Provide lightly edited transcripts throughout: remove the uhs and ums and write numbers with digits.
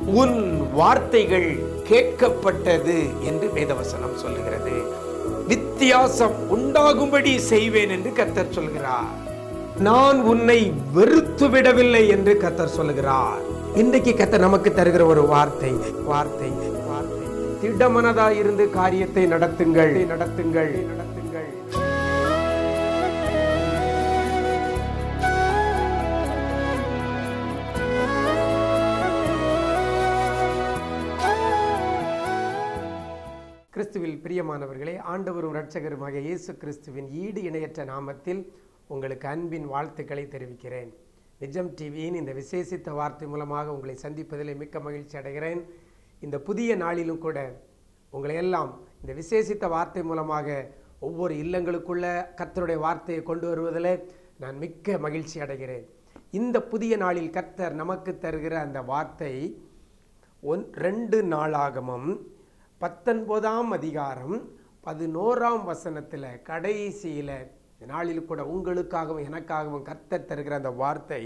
உன் வார்த்தைகள் கேட்கப்பட்டது என்று வேதவசனம் சொல்லுகிறது. வித்தியாசம் உண்டாகும்படி செய்வேன் என்று கர்த்தர் சொல்கிறார். நான் உன்னை வெறுத்து விடவில்லை என்று கர்த்தர் சொல்லுகிறார். இன்றைக்கு கர்த்தர் நமக்கு தருகிற ஒரு வார்த்தை வார்த்தை வார்த்தை திடமனதாய் இருந்து காரியத்தை நடத்துங்கள் நடத்துங்கள் நடத்துங்கள். கிறிஸ்துவில் பிரியமானவர்களே, ஆண்டவரும் இரட்சகருமாக இயேசு கிறிஸ்துவின் ஈடு இணையற்ற நாமத்தில் உங்களுக்கு அன்பின் வாழ்த்துக்களை தெரிவிக்கிறேன். நிஜம் டிவியின் இந்த விசேஷித்த வார்த்தை மூலமாக உங்களை சந்திப்பதில் மிக்க மகிழ்ச்சி அடைகிறேன். இந்த புதிய நாளிலும் கூட உங்களை எல்லாம் இந்த விசேஷித்த வார்த்தை மூலமாக ஒவ்வொரு இல்லங்களுக்குள்ள கர்த்தருடைய வார்த்தையை கொண்டு வருவதில் நான் மிக்க மகிழ்ச்சி அடைகிறேன். இந்த புதிய நாளில் கர்த்தர் நமக்கு தருகிற அந்த வார்த்தை 2 நாளாகமம் 19ஆம் அதிகாரம் 11ஆம் வசனத்தில் கடைசியில் நாளில் கூட உங்களுக்காகவும் எனக்காகவும் கர்த்தர் தருகிற அந்த வார்த்தை,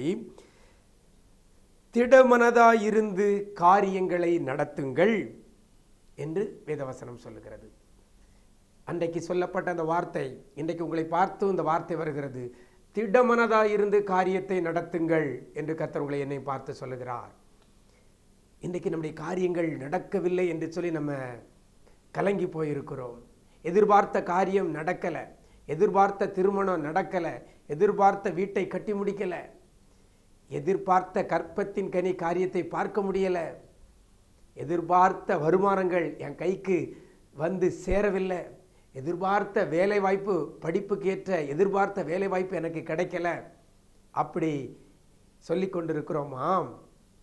திடமனதாயிருந்து காரியங்களை நடத்துங்கள் என்று வேதவசனம் சொல்லுகிறது. அன்றைக்கு சொல்லப்பட்ட அந்த வார்த்தை இன்றைக்கு உங்களை பார்த்து இந்த வார்த்தை வருகிறது. திடமனதாயிருந்து காரியத்தை நடத்துங்கள் என்று கர்த்தர் உங்களை என்னை பார்த்து சொல்லுகிறார். இன்றைக்கு நம்முடைய காரியங்கள் நடக்கவில்லை என்று சொல்லி நம்ம கலங்கி போயிருக்கிறோம். எதிர்பார்த்த காரியம் நடக்கலை, எதிர்பார்த்த திருமணம் நடக்கலை, எதிர்பார்த்த வீட்டை கட்டி முடிக்கலை, எதிர்பார்த்த கற்பத்தின் கனி காரியத்தை பார்க்க முடியலை, எதிர்பார்த்த வருமானங்கள் என் கைக்கு வந்து சேரவில்லை, எதிர்பார்த்த வேலை வாய்ப்பு படிப்புக்கு ஏற்ற எதிர்பார்த்த வேலை வாய்ப்பு எனக்கு கிடைக்கல, அப்படி சொல்லி கொண்டிருக்கிறோமாம்.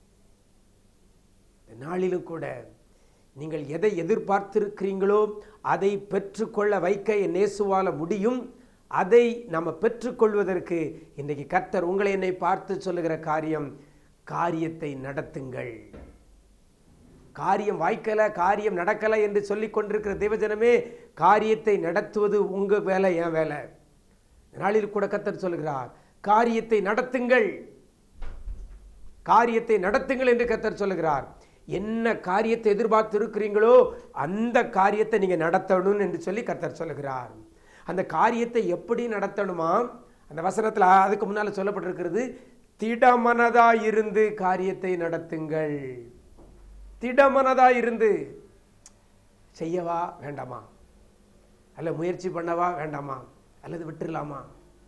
நாளிலும் கூட நீங்கள் எதை எதிர்பார்த்திருக்கிறீங்களோ அதை பெற்றுக்கொள்ள வைக்க என் இயேசுவால முடியும். அதை நம்ம பெற்றுக்கொள்வதற்கு இன்றைக்கு கர்த்தர் உங்களை என்னை பார்த்து சொல்லுகிற காரியம், காரியத்தை நடத்துங்கள். காரியம் வாய்க்கல, காரியம் நடக்கலை என்று சொல்லி கொண்டிருக்கிற தேவஜனமே, காரியத்தை நடத்துவது உங்க வேலை, என் வேலை. நாளில் கூட கர்த்தர் சொல்லுகிறார், காரியத்தை நடத்துங்கள், காரியத்தை நடத்துங்கள் என்று கர்த்தர் சொல்லுகிறார். என்ன காரியத்தை எதிர்பார்த்து இருக்கிறீங்களோ அந்த காரியத்தை நீங்க நடத்தணும் என்று சொல்லி கர்த்தர் சொல்லுகிறார். அந்த காரியத்தை எப்படி நடத்தணுமா? அந்த வசனத்தில் அதுக்கு முன்னால சொல்லப்பட்டிருக்கிறது, திடமனதாயிருந்து காரியத்தை நடத்துங்கள். திடமனதாயிருந்து செய்யவா வேண்டாமா, அல்ல முயற்சி பண்ணவா வேண்டாமா, அல்லது விட்டுடலாமா,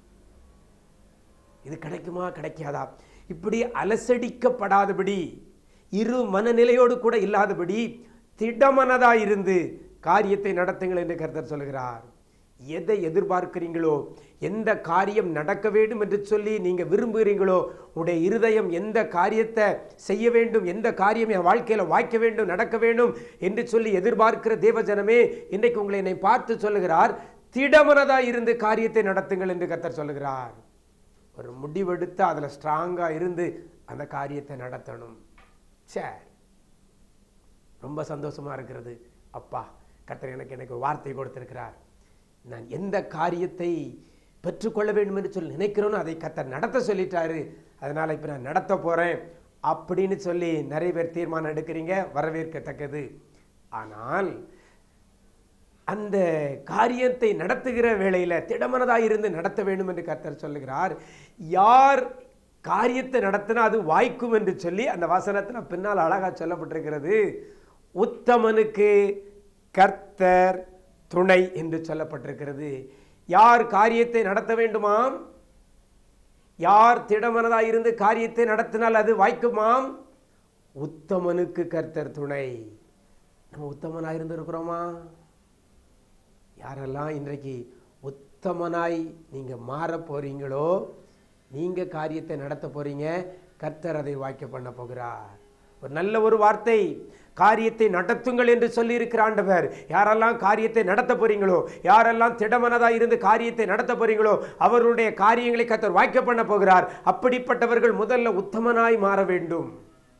இது கிடைக்குமா கிடைக்காதா, இப்படி அலசடிக்கப்படாதபடி, இரு மனநிலையோடு கூட இல்லாதபடி திடமனதாயிருந்து காரியத்தை நடத்துங்கள் என்று கர்த்தர் சொல்கிறார். எதை எதிர்பார்க்கிறீங்களோ, எந்த காரியம் நடக்க வேண்டும் என்று சொல்லி நீங்க விரும்புகிறீங்களோ, உடைய இருதயம் எந்த காரியத்தை செய்ய வேண்டும், எந்த காரியம் என் வாழ்க்கையில வாய்க்க வேண்டும், நடக்க வேண்டும் என்று சொல்லி எதிர்பார்க்கிற தேவஜனமே, இன்றைக்கு உங்களை என்னை பார்த்து சொல்லுகிறார், திடமனதாயிருந்து காரியத்தை நடத்துங்கள் என்று கர்த்தர் சொல்லுகிறார். ஒரு முடிவெடுத்து அதில் ஸ்ட்ராங்கா இருந்து அந்த காரியத்தை நடத்தணும். சரி, ரொம்ப சந்தோஷமா இருக்கிறது. அப்பா கர்த்தர் எனக்கு ஒரு வார்த்தை கொடுத்திருக்கிறார். நான் எந்த காரியத்தை பெற்றுக்கொள்ள வேண்டும் என்று சொல்லி நினைக்கிறோன்னு அதை கர்த்தர் நடத்த சொல்லிட்டாரு. அதனால இப்ப நான் நடத்த போறேன் அப்படின்னு சொல்லி நிறைய பேர் தீர்மானம் எடுக்கிறீங்க, வரவேற்கத்தக்கது. ஆனால் அந்த காரியத்தை நடத்துகிற வேளையில திடமனதாயிருந்து நடத்த வேண்டும் என்று கர்த்தர் சொல்லுகிறார். யார் காரியத்தை நடத்தினா அது வாய்க்கும் என்று சொல்லி அந்த வசனத்தில் பின்னால் அழகா சொல்லப்பட்டிருக்கிறது. உத்தமனுக்கு கர்த்தர் துணை என்று சொல்லப்பட்டிருக்கிறது. யார் காரியத்தை நடத்த வேண்டுமாம், யார் திடமனதாயிருந்து காரியத்தை நடத்தினால் அது வாய்க்குமாம், உத்தமனுக்கு கர்த்தர் துணை. நம்ம உத்தமனாயிருந்து இருக்கிறோமா? யாரெல்லாம் இன்றைக்கு உத்தமனாய் நீங்க மாற போறீங்களோ, நீங்க காரியத்தை நடத்த போறீங்க, கர்த்தர் அதை வாய்க்க பண்ண போகிறார். ஒரு நல்ல ஒரு வார்த்தை, காரியத்தை நடத்துங்கள் என்று சொல்லி இருக்கிற ஆண்டவர். யாரெல்லாம் காரியத்தை நடத்த போறீங்களோ, யாரெல்லாம் திடமனதா இருந்து காரியத்தை நடத்த போறீங்களோ, அவருடைய காரியங்களை கர்த்தர் வாய்க்க பண்ண போகிறார். அப்படிப்பட்டவர்கள் முதல்ல உத்தமனாய் மாற வேண்டும்.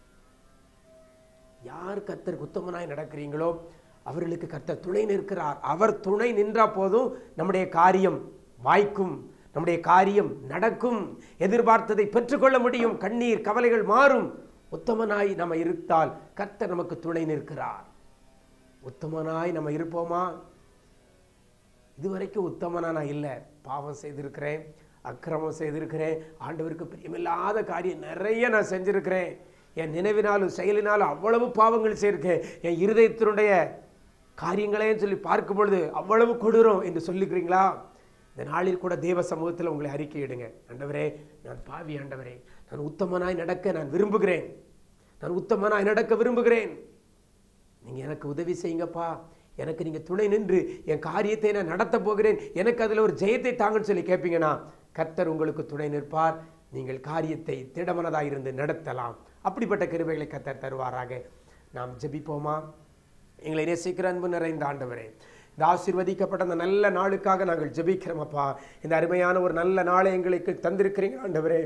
யார் கர்த்தர் உத்தமனாய் நடக்கிறீங்களோ அவர்களுக்கு கர்த்தர் துணை நிற்கிறார். அவர் துணை நின்றா போதும் நம்முடைய காரியம் வாய்க்கும், நம்முடைய காரியம் நடக்கும், எதிர்பார்த்ததை பெற்றுக்கொள்ள முடியும், கண்ணீர் கவலைகள் மாறும். உத்தமனாய் நம்ம இருந்தால் கர்த்தர் நமக்கு துணை நிற்கிறார். உத்தமனாய் நம்ம இருப்போமா? இதுவரைக்கும் உத்தமனா நான் இல்லை, பாவம் செய்திருக்கிறேன், அக்கிரமம் செய்திருக்கிறேன், ஆண்டவருக்கு பிரியமில்லாத காரியம் நிறைய நான் செஞ்சிருக்கிறேன், என் நினைவினாலும் செயலினாலும் அவ்வளவு பாவங்கள் செய்திருக்கேன், என் இருதயத்தினுடைய காரியங்களேன்னு சொல்லி பார்க்கும் பொழுது அவ்வளவு கொடூரம் என்று சொல்லிக்கிறீங்களா? இந்த நாளில் கூட தேவ சமூகத்தில் உங்களை அறிக்கையிடுங்க. ஆண்டவரே, நான் பாவி ஆண்டவரே, நான் உத்தமனாய் நடக்க நான் விரும்புகிறேன், நான் உத்தமனாய் நடக்க விரும்புகிறேன், நீங்கள் எனக்கு உதவி செய்யுங்கப்பா, எனக்கு நீங்கள் துணை நின்று என் காரியத்தை நான் நடத்த போகிறேன், எனக்கு அதில் ஒரு ஜெயத்தை தாங்கன்னு சொல்லி கேட்பீங்கன்னா கர்த்தர் உங்களுக்கு துணை நிற்பார். நீங்கள் காரியத்தை திடமனதாக இருந்து நடத்தலாம். அப்படிப்பட்ட கிருபைகளை கர்த்தர் தருவாராக. நாம் ஜெபிப்போமா? எங்களை நேசிக்கிற அன்பு நிறைந்த ஆண்டவரே, இந்த ஆசீர்வதிக்கப்பட்ட அந்த நல்ல நாளுக்காக நாங்கள் ஜெபிக்கிறோம் அப்பா. இந்த அருமையான ஒரு நல்ல நாளை எங்களுக்கு தந்திருக்கிறீங்க ஆண்டவரே.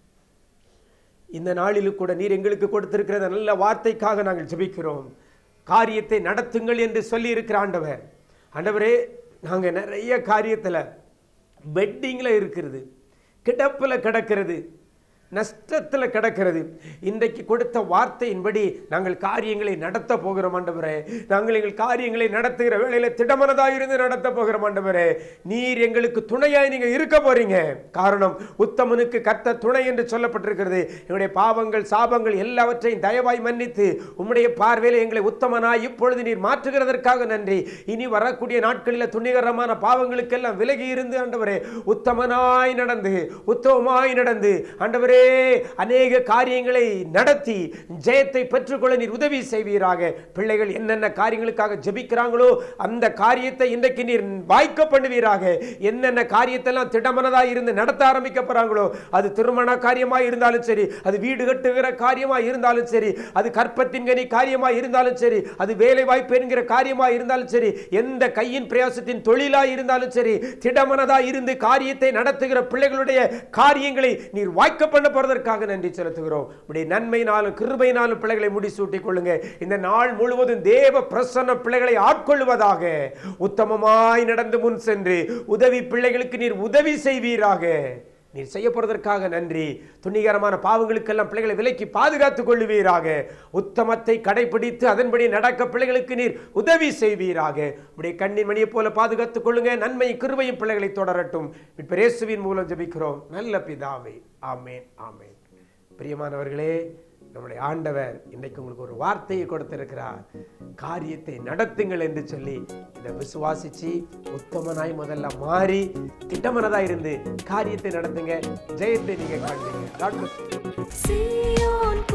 இந்த நாளிலும் கூட நீர் எங்களுக்கு கொடுத்திருக்கிற நல்ல வார்த்தைக்காக நாங்கள் ஜெபிக்கிறோம். காரியத்தை நடத்துங்கள் என்று சொல்லி இருக்கிற ஆண்டவர். ஆண்டவரே, நாங்கள் நிறைய காரியத்தில் பெட்டிங்கில் இருக்கிறது, கிடப்பில் கிடக்கிறது, நஷ்டத்தில் கிடக்கிறது. இன்றைக்கு கொடுத்த வார்த்தையின்படி நாங்கள் காரியங்களை நடத்த போகிறோம் ஆண்டவரே. நாங்கள் எங்கள் காரியங்களை நடத்துகிற வேளையில் திடமனதாக இருந்து நடத்த போகிறோம் ஆண்டவரே. நீர் எங்களுக்கு துணையாய் நீங்கள் இருக்க போறீங்க. காரணம், உத்தமனுக்கு கர்த்தர் துணை என்று சொல்லப்பட்டிருக்கிறது. எங்களுடைய பாவங்கள் சாபங்கள் எல்லாவற்றையும் தயவாய் மன்னித்து உம்முடைய பார்வையில் எங்களை உத்தமனாய் இப்பொழுது நீர் மாற்றுகிறதற்காக நன்றி. இனி வரக்கூடிய நாட்களில் துணிகரமான பாவங்களுக்கெல்லாம் விலகி இருந்து ஆண்டவரே உத்தமனாய் நடந்து உத்தமமாய் நடந்து ஆண்டவரே அநேக காரியங்களை நடத்தி ஜெயத்தை பெற்றுக்கொள்ள நீர் உதவி செய்வீராக. பிள்ளைகள் என்னென்ன காரியங்களுக்காக ஜெபிக்கிறாங்களோ அந்த காரியத்தை இன்றைக்கு நீர் வாய்க்க பண்ணுவீராக. என்னென்ன காரியத்தெல்லாம் திடமனதாக இருந்து நடத்த ஆரம்பிக்க போறாங்களோ, அது திருமண காரியமாக இருந்தாலும் சரி, அது வீடு கட்டுகிற காரியமாக இருந்தாலும் சரி, அது கற்பத்தின் கனி காரியமாக இருந்தாலும் சரி, அது வேலை வாய்ப்பு என்கிற காரியமாக இருந்தாலும் சரி, எந்த கையின் பிரயாசத்தின் தொழிலாக இருந்தாலும் சரி, திடமனதாக இருந்து காரியத்தை நடத்துகிற பிள்ளைகளுடைய காரியங்களை நீர் வாய்க்க பண்ண போறதற்காக நன்றி செலுத்துகிறோம். உடைய நன்மையினாலும் கிருபையினாலும் பிள்ளைகளை முடிசூட்டிக் கொள்ளுங்க. இந்த நாள் முழுவதும் தேவ பிரசன்ன பிள்ளைகளை ஆட்கொள்வதாக. உத்தமமாய் நடந்து முன் சென்று உதவி பிள்ளைகளுக்கு நீர் உதவி செய்வீராக. நீர் செய்ய போறதற்காக நன்றி. துணிகரமான பாவங்களுக்கெல்லாம் பிள்ளைகளை விலக்கி பாதுகாத்துக் கொள்ளுவீராக. உத்தமத்தை கடைபிடித்து அதன்படி நடக்க பிள்ளைகளுக்கு நீர் உதவி செய்வீராக. உடைய கண்ணின் மணியை போல பாதுகாத்துக் கொள்ளுங்க. நன்மையும் கிருபையும் பிள்ளைகளை தொடரட்டும். இயேசுவின் மூலம் ஜெபிக்கிறோம் நல்ல பிதாவே. ஆமென், ஆமென். பிரியமானவர்களே, நம்முடைய ஆண்டவர் இன்றைக்கு உங்களுக்கு ஒரு வார்த்தையை கொடுத்திருக்கிறார். காரியத்தை நடத்துங்கள் என்று சொல்லி இதை விசுவாசிச்சு உத்தமனாய் முதல்ல மாறி திட்டமனதாய் இருந்து காரியத்தை நடத்துங்க. ஜெயத்தை நீங்க காண்பீங்க.